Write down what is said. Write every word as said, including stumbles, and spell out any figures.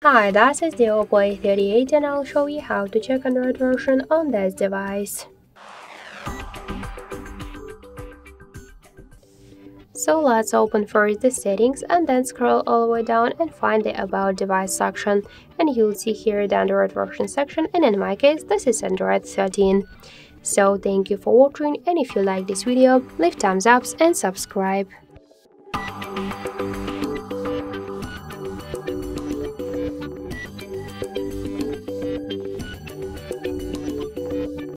Hi, this is the OPPO A thirty-eight and I'll show you how to check Android version on this device. So let's open first the settings and then scroll all the way down and find the About Device section, and you'll see here the Android version section, and in my case this is Android thirteen. So thank you for watching, and if you like this video, leave thumbs up and subscribe.